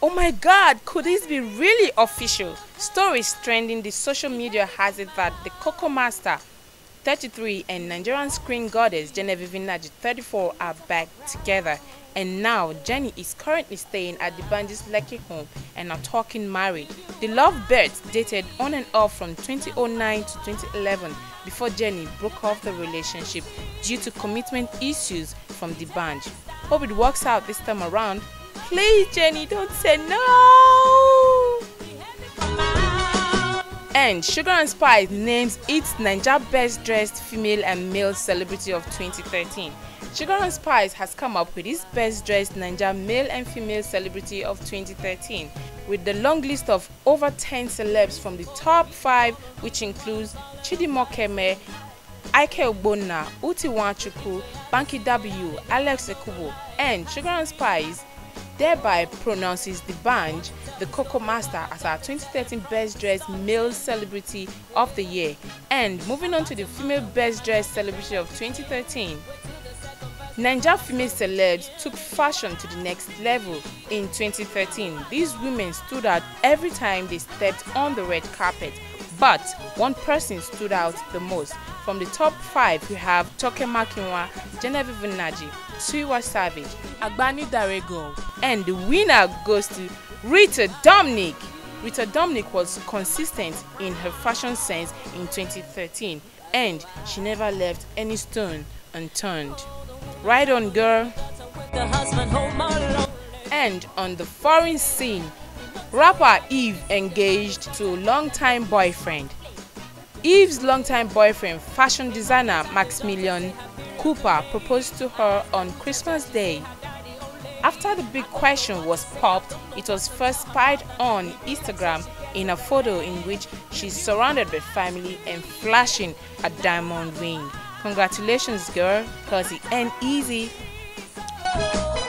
Oh my god, could this be really official? Stories trending the social media has it that the Coco Master 33 and Nigerian screen goddess Genevieve Nnaji 34 are back together, and now Jenny is currently staying at the band's Lekki home and are talking married. The lovebirds dated on and off from 2009 to 2011 before Jenny broke off the relationship due to commitment issues from the band. Hope it works out this time around. Please, Jenny, don't say no! And Sugar and Spice names its Naija Best Dressed Female and Male Celebrity of 2013. Sugar and Spice has come up with its Best Dressed Naija Male and Female Celebrity of 2013 with the long list of over 10 celebs from the top 5, which includes Chidi Mokeme, Ike Ogbonna, Uti Nwachukwu, Banky W, Alex Ekubo, and Sugar and Spice thereby pronounces the band, the Coco Master, as our 2013 Best Dressed Male Celebrity of the Year. And moving on to the Female Best Dressed Celebrity of 2013. Naija female celebs took fashion to the next level in 2013. These women stood out every time they stepped on the red carpet. But one person stood out the most. From the top 5, we have Toke Makinwa, Genevieve Nnaji, Tiwa Savage, Agbani Darego, and the winner goes to Rita Dominic. Rita Dominic was consistent in her fashion sense in 2013, and she never left any stone unturned. Right on, girl. And on the foreign scene, rapper Eve engaged to longtime boyfriend. Eve's longtime boyfriend, fashion designer Maximilian Cooper, proposed to her on Christmas Day. After the big question was popped, it was first spied on Instagram in a photo in which she's surrounded by family and flashing a diamond ring. Congratulations, girl, cause it ain't easy.